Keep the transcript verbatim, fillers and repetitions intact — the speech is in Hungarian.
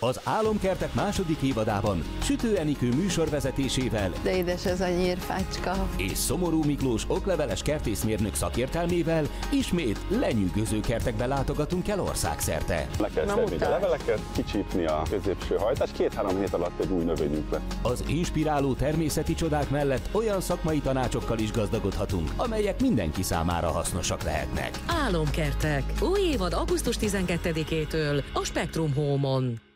Az Álomkertek második évadában Sütő Enikő műsorvezetésével de édes ez a nyírfácska. És Szomorú Miklós okleveles kertészmérnök szakértelmével ismét lenyűgöző kertekbe látogatunk el országszerte. Le kell szedni a leveleket, kicsípni a középső hajtást, két-három hét alatt egy új növényünk lett. Az inspiráló természeti csodák mellett olyan szakmai tanácsokkal is gazdagodhatunk, amelyek mindenki számára hasznosak lehetnek. Álomkertek. Új évad augusztus tizenkettedikétől a Spektrum Home-on.